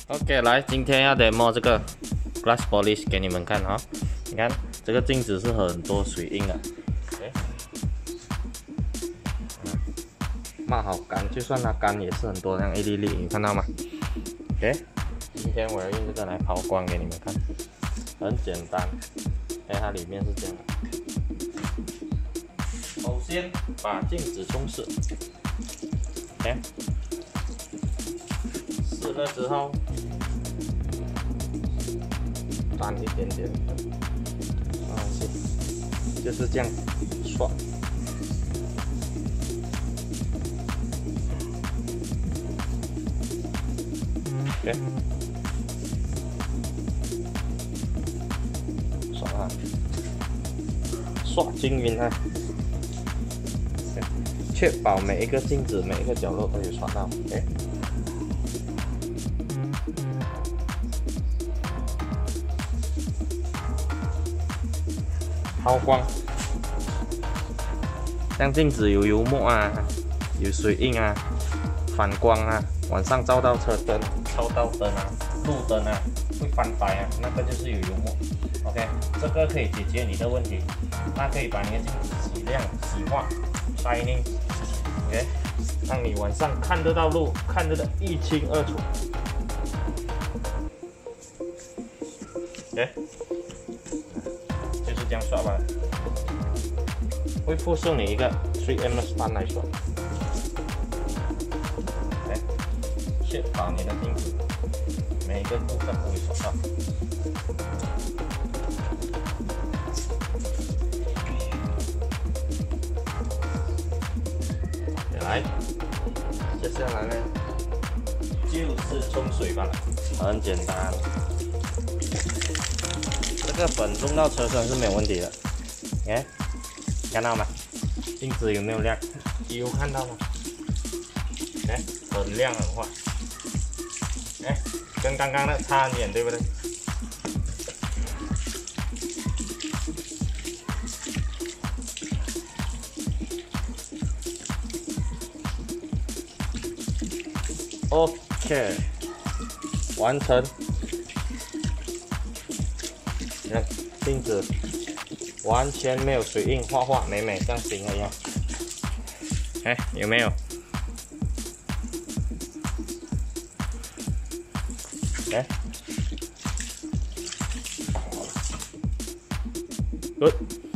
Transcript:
OK， 来，今天要 demo 这个 glass polish 给你们看哈。你看这个镜子是很多水印的，OK， 抹好干，就算它干也是很多这样一粒粒，你看到吗 ？OK， 今天我要用这个来抛光给你们看，很简单，它里面是这样的。首先把镜子冲湿 ，OK， 湿了之后。淡一点点，就是这样刷。OK， 刷啊，刷均匀啊，确保每一个镜子、每一个角落都有刷到。OK。抛光，像镜子有油墨啊，有水印啊，反光啊，晚上照到车灯、照到灯啊、路灯啊，会翻白啊，那个就是有油墨。OK， 这个可以解决你的问题，它可以把你的镜子洗亮、洗化 ，shining，OK， 让你晚上看得到路，看得到一清二楚。OK。就是这样刷吧，会附送你一个 3M 的单来刷，来，确保你的镜子每一个部分都会刷到。来，接下来呢就是冲水吧，很简单。这个粉弄到车身是没有问题的，看到吗？镜子有没有亮？有看到吗？很亮很滑，跟刚刚的差很远，对不对？OK， 完成。你看镜子完全没有水印，画画美美，像新的一样。有没有？Good。